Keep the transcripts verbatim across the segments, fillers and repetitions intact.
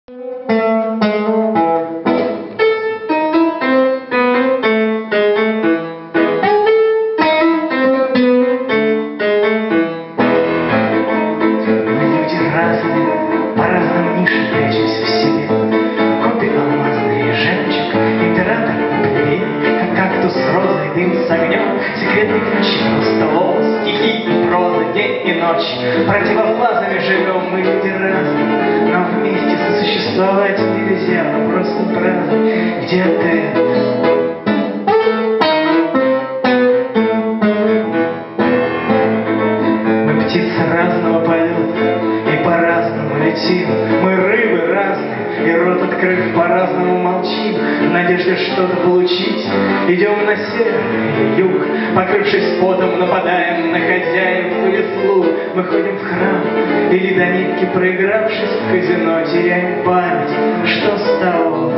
По-разному ниши прячась в себе. Копи алмазный жемчуг, император плевей, как кактус розой, дым с огнем, секретный ключ, просто лов, стихи и проза, день и ночь. Противофазами живем мы люди разные, но вместе сосуществовать нельзя, но просто праздник. Где ты? Разного полета и по-разному летим. Мы рыбы разные, и рот открыв по-разному молчим. В надежде что-то получить идем на север или юг. Покрывшись потом, нападаем на хозяев или слуг. Мы ходим в храм или до нитки, проигравшись в казино, теряем память. Что с того?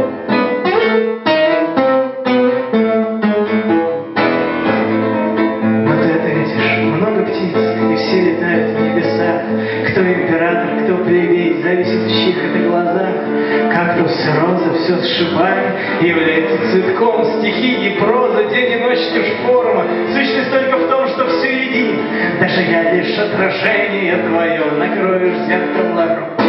Все летают в небесах. Кто император, кто плебей, зависит в чьих это глазах. Кактус, роза, все сшибая, является цветком. Стихи и проза, день и ночь лишь форма. Сущность только в том, что все едино. Даже я лишь отражение твое. Накроешь зеркало